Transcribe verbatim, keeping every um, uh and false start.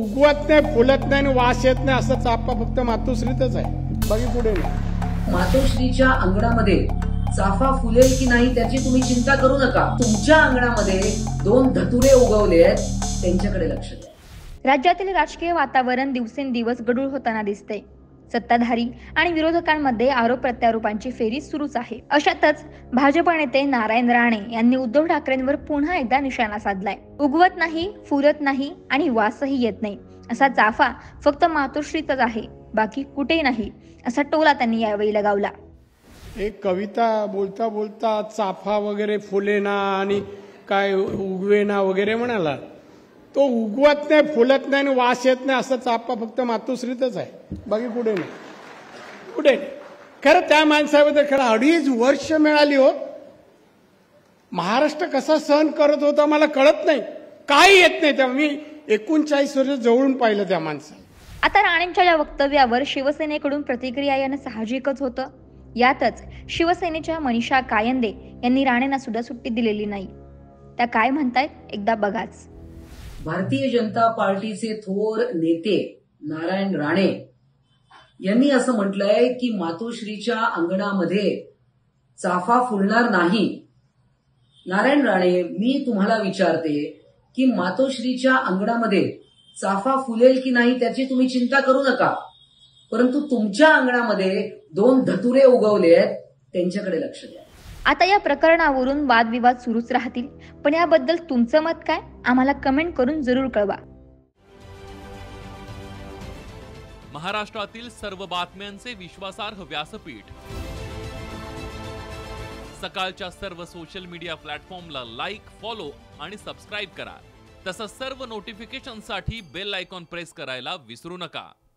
उगवत नाही, फुलत नाही आणि वास येत नाही असं चाफा फक्त मातोश्रीतच आहे, बाकी पुढे नाही. मातोश्रीच्या अंगणामध्ये चाफा फुलेल की नाही त्याची तुम्ही चिंता करू नका. तुमच्या अंगणामध्ये दोन धतुरे उगवले आहेत, त्यांच्याकडे लक्ष द्या. राज्यातील राजकीय वातावरण दिवसेंदिवस गढूळ होताना दिसते. सत्ताधारी आणि विरोधकांमध्ये आरोप प्रत्यारोपांची फेरी सुरूच आहे. अशातच भाजप नेते नारायण राणे यांनी उद्धव ठाकरेंवर पुन्हा एकदा निशाणा साधलाय. उगवत नाही, फुलत नाही आणि वासही येत नाही असा चाफा फक्त मातोश्रीतच आहे, बाकी कुठेही नाही असा टोला त्यांनी यावेळी लगावला. एक कविता बोलता बोलता चाफा वगैरे फुलेना आणि काय उगवेना वगैरे म्हणाला. तो उगवत नाही, फुलत नाही आणि वास येत नाही असा चाफा फक्त मातोश्रीतच आहे, बाकी कुठे नाही. कुठे खरं त्या माणसाबद्दल खरं अडीच वर्ष मिळाली हो. महाराष्ट्र कसा सहन करत होता मला कळत नाही, काही येत नाही. तेव्हा मी एकोणचाळीस वर्ष जवळून पाहिलं त्या माणसाला. आता राणेंच्या या वक्तव्यावर शिवसेनेकडून प्रतिक्रिया येणं साहजिकच होतं. यातच शिवसेनेच्या मनीषा कायंदे यांनी राणेंना सुद्धा सुट्टी दिलेली नाही. त्या काय म्हणतायत एकदा बघाच. भारतीय जनता पार्टीचे थोर नेते नारायण राणे यांनी असं म्हटलंय की मातोश्रीच्या अंगणामध्ये चाफा फुलणार नाही. नारायण राणे, मी तुम्हाला विचारते की मातोश्रीच्या अंगणामध्ये चाफा फुलेल की नाही त्याची तुम्ही चिंता करू नका, परंतु तुमच्या अंगणामध्ये दोन धतुरे उगवले आहेत, त्यांच्याकडे लक्ष द्या. आता या प्रकरणावरून वादविवाद सुरूच राहतील, पण याबद्दल तुमचं मत काय आम्हाला कमेंट करून जरूर कळवा. महाराष्ट्रातील सर्व बातम्यांचे विश्वासार्ह व्यासपीठ, सकाळच्या सर्व सोशल मीडिया प्लॅटफॉर्मला लाईक, फॉलो आणि सबस्क्राईब करा. तसंच सर्व नोटिफिकेशनसाठी बेल आयकॉन प्रेस करायला विसरू नका.